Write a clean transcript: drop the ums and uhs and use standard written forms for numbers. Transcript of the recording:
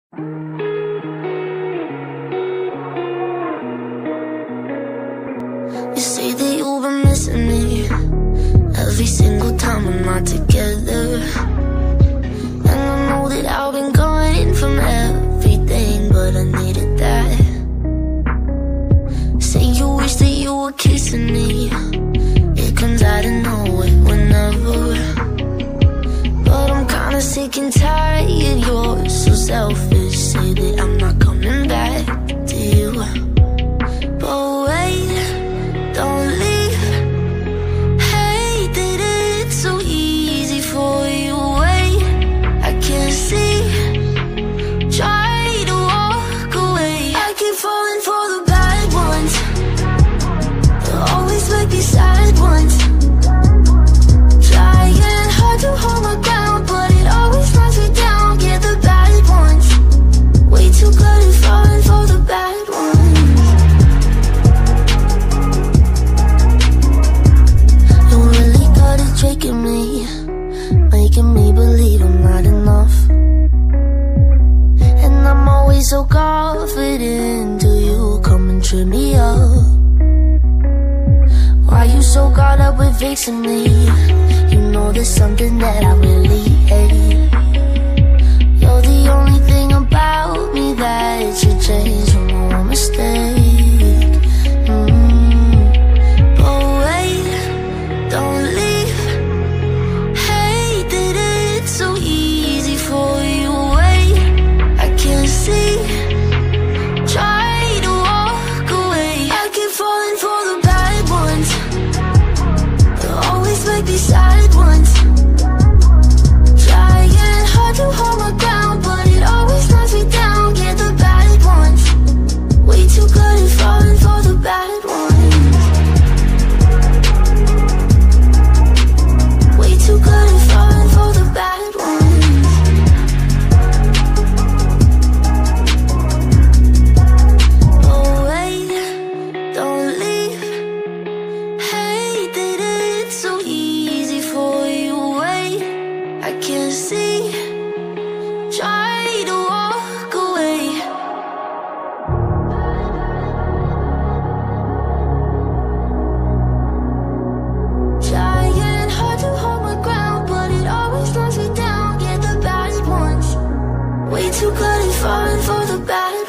You say that you've been missing me every single time we're not together. And I know that I've been gone from everything, but I needed that. Say you wish that you were kissing me. It comes out of nowhere whenever. But I'm kinda sick and tired, you're so selfish. Say that I'm not coming back to you, but wait, don't leave. Hate that it's so easy for you. Wait, I can't see. Try to walk away. I keep falling for the bad ones. They always make me sad ones. Trying hard to hold my ground, but it always knocks me down. Get the bad ones. Way too good at falling for the bad ones. Tricking me, making me believe I'm not enough. And I'm always so confident till you come and trip me up. Why you so caught up with fixing me? You know there's something that I really hate. You're the only thing about me that should change from one mistake. But wait, don't leave. So easy for you, wait, I can't see. Try to walk away. I keep falling for the bad ones. They always make me sad ones. Trying hard to hold my ground, but it always knocks me down. Get the bad ones. Way too good at falling for the bad ones. Way too good at falling for the bad ones. Too good at falling for the bad